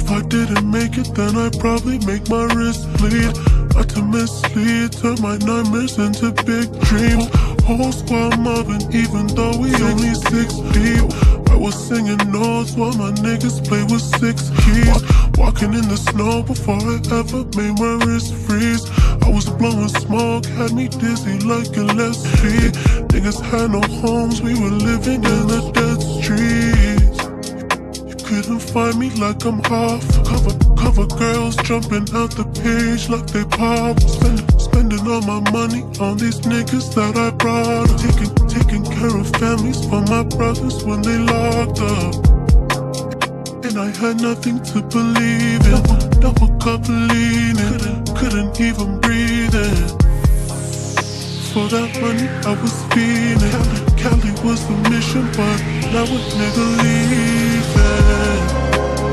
If I didn't make it, then I'd probably make my wrist bleed. Not to mislead, turn my nightmares into big dreams. Whole squad mobbing, even though we only 6 deep. I was singing notes while my niggas play with 6 keys. Walking in the snow before I ever made my wrist freeze. I was blowing smoke, had me dizzy like Gillespie. Niggas had no homes, we were living in the dead streets. You couldn't find me like I'm half. Cover girls jumping out the page like they pop. Spending all my money on these niggas that I brought up. Taking care of families for my brothers when they locked up. And I had nothing to believe in. Double cup leaning, couldn't even breathe in. For that money I was feeling. Cali was the mission, but now a nigga leaving.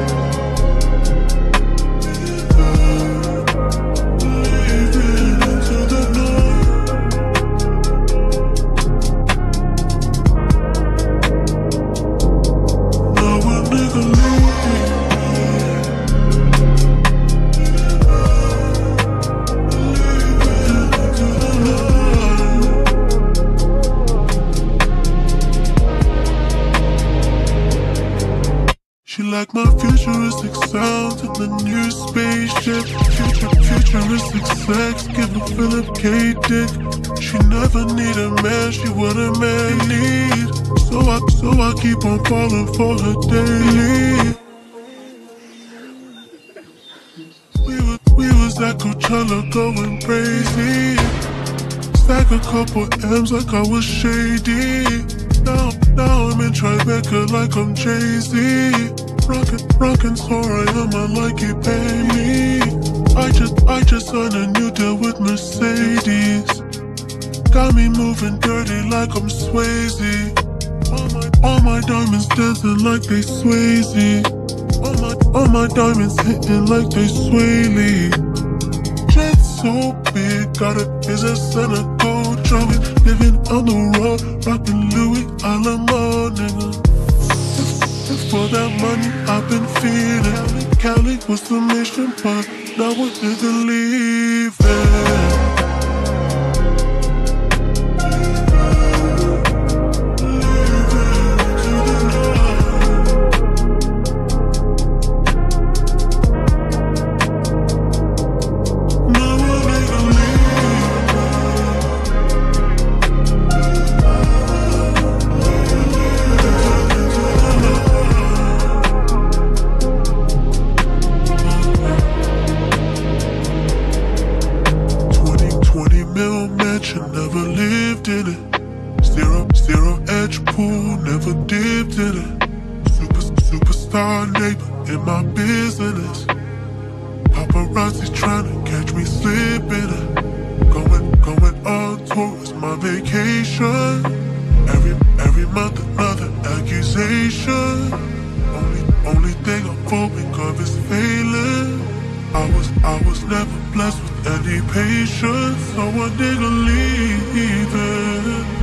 She like my futuristic sound in the new spaceship. Futuristic sex, give a Philip K. dick. She never need a man, she what a man need. So I keep on falling for her daily. We was at Coachella going crazy. Stack a couple M's like I was shady. Now I'm in Tribeca like I'm Jay-Z. Rockin' so I am, I like it, pay me. I just signed a new deal with Mercedes. Got me moving dirty like I'm Swayze. All my diamonds dancing like they Swayze. All my diamonds hitting like they Swaley. Jet so big, got a business and a gold trophy. Living on the road, rockin' Louis Alamo, nigga. For that money I've been feeling. Cali was the mission, but now a nigga leaving. Never lived in it. Zero edge pool, never dipped in it. Superstar neighbor in my business. Paparazzi trying to catch me slipping it. Going on tour is my vacation. Every month another accusation. Only thing I'm hoping of is failing. I was never blessed with any patience, so a nigga leaving.